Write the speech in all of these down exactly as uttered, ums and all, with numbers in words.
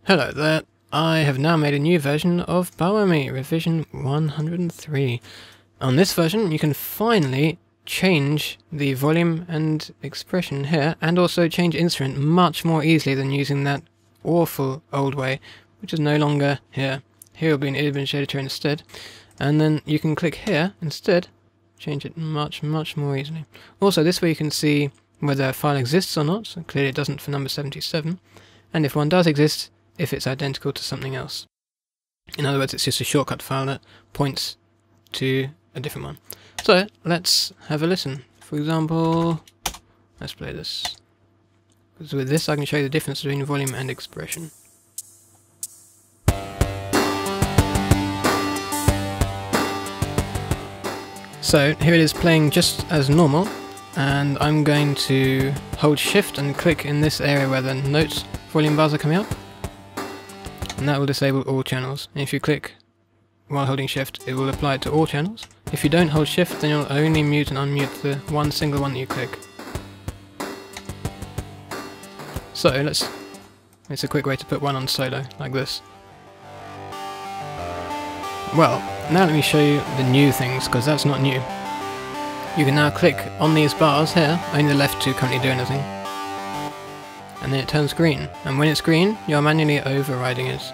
Hello there, I have now made a new version of BaWaMI, revision one hundred three. On this version you can finally change the volume and expression here, and also change instrument much more easily than using that awful old way, which is no longer here. Here will be an image editor instead, and then you can click here instead, change it much, much more easily. Also this way you can see whether a file exists or not, so clearly it doesn't for number seventy-seven, and if one does exist, if it's identical to something else. In other words, it's just a shortcut file that points to a different one. So let's have a listen. For example, let's play this. Because with this I can show you the difference between volume and expression. So here it is playing just as normal, and I'm going to hold shift and click in this area where the notes volume bars are coming up. And that will disable all channels. And if you click while holding shift, it will apply it to all channels. If you don't hold shift, then you'll only mute and unmute the one single one that you click. So let's, it's a quick way to put one on solo, like this. Well, now let me show you the new things, because that's not new. You can now click on these bars here, only the left two currently do anything. And then it turns green, and when it's green, you're manually overriding it.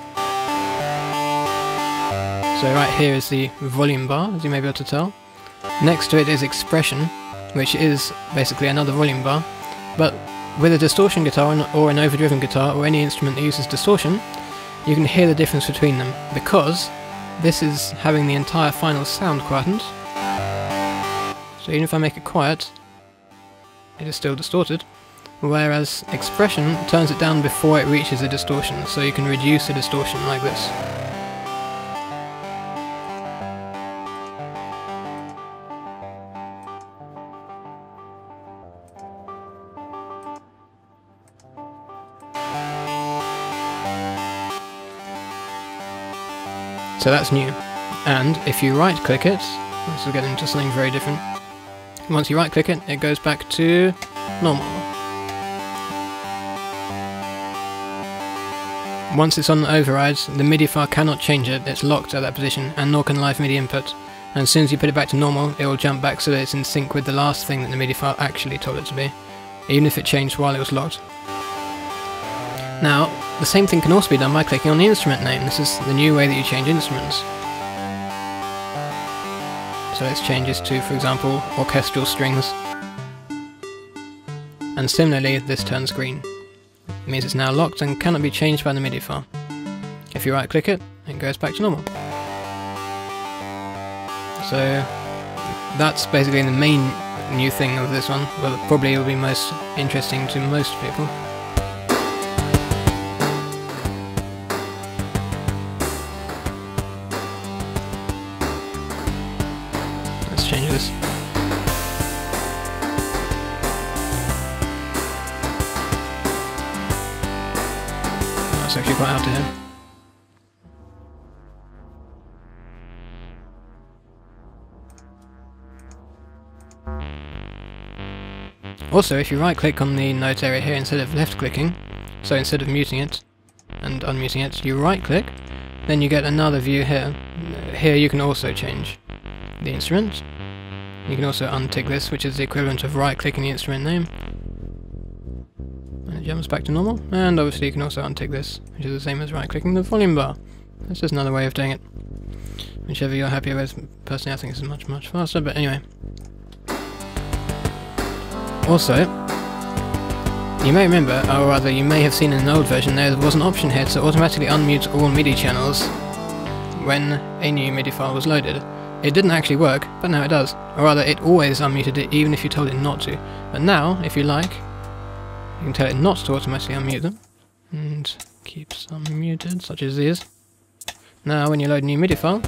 So right here is the volume bar, as you may be able to tell. Next to it is expression, which is basically another volume bar, but with a distortion guitar or an overdriven guitar or any instrument that uses distortion, you can hear the difference between them, because this is having the entire final sound quietened. So even if I make it quiet, it is still distorted. Whereas expression turns it down before it reaches a distortion, so you can reduce the distortion like this. So that's new. And if you right click it, this will get into something very different. Once you right click it, it goes back to normal. Once it's on overrides, the MIDI file cannot change it, it's locked at that position, and nor can live MIDI input. And as soon as you put it back to normal, it will jump back so that it's in sync with the last thing that the MIDI file actually told it to be, even if it changed while it was locked. Now, the same thing can also be done by clicking on the instrument name. This is the new way that you change instruments. So let's change this to, for example, orchestral strings. And similarly, this turns green. It means it's now locked and cannot be changed by the MIDI file. If you right click it, it goes back to normal. So that's basically the main new thing of this one. Well, probably it will be most interesting to most people. Let's change this. It's actually quite hard to hear. Also, if you right click on the note area here instead of left clicking, so instead of muting it and unmuting it, you right click, then you get another view here. Here you can also change the instrument. You can also untick this, which is the equivalent of right clicking the instrument name. And it jumps back to normal, and obviously you can also untick this, which is the same as right clicking the volume bar. That's just another way of doing it. Whichever you're happier with. Personally I think this is much much faster, but anyway. Also, you may remember, or rather you may have seen in an old version, there was an option here to automatically unmute all MIDI channels when a new MIDI file was loaded. It didn't actually work, but now it does. Or rather, it always unmuted it even if you told it not to. But now, if you like, you can tell it not to automatically unmute them, and keep some muted, such as these. Now when you load a new MIDI file,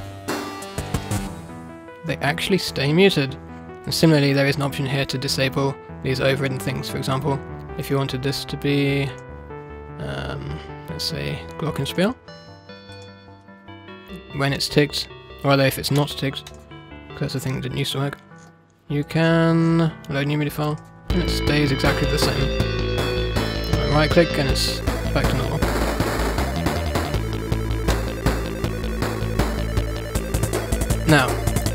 they actually stay muted. And similarly, there is an option here to disable these overridden things. For example, if you wanted this to be, um, let's say, glockenspiel, when it's ticked, or rather if it's not ticked, because that's the thing that didn't used to work, you can load a new MIDI file, and it stays exactly the same. Right click and it's back to normal.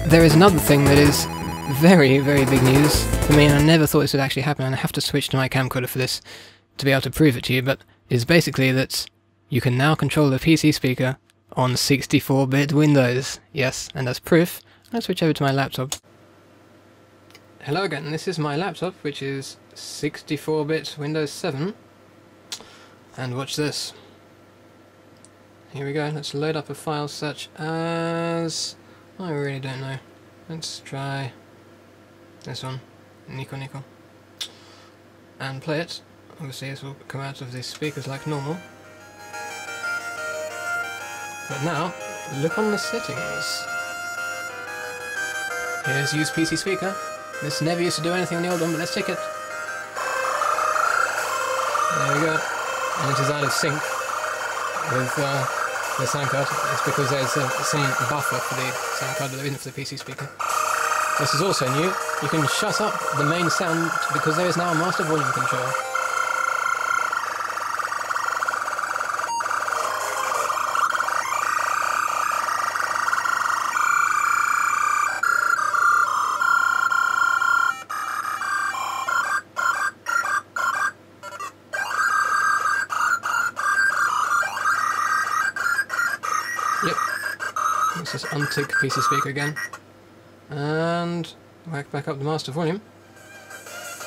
there is another thing that is very, very big news for me, and I never thought this would actually happen, and I have to switch to my camcorder for this to be able to prove it to you, but it's basically that you can now control the P C speaker on sixty-four bit Windows. Yes, and as proof, I'll switch over to my laptop. Hello again, this is my laptop, which is sixty-four bit Windows seven, and watch this. Here we go, let's load up a file such as... I really don't know. Let's try this one, Nico Nico, and play it. Obviously this will come out of the speakers like normal. But now, look on the settings. Here's use P C speaker. This never used to do anything on the old one, but let's take it. There we go. And it is out of sync with uh, the sound card. It's because there's uh, some buffer for the sound card that there isn't for the P C speaker. This is also new. You can shut up the main sound because there is now a master volume control. Yep. Let's just untick P C speaker again. And whack back up the master volume.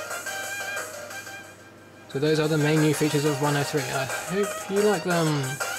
So those are the main new features of one oh three. I hope you like them.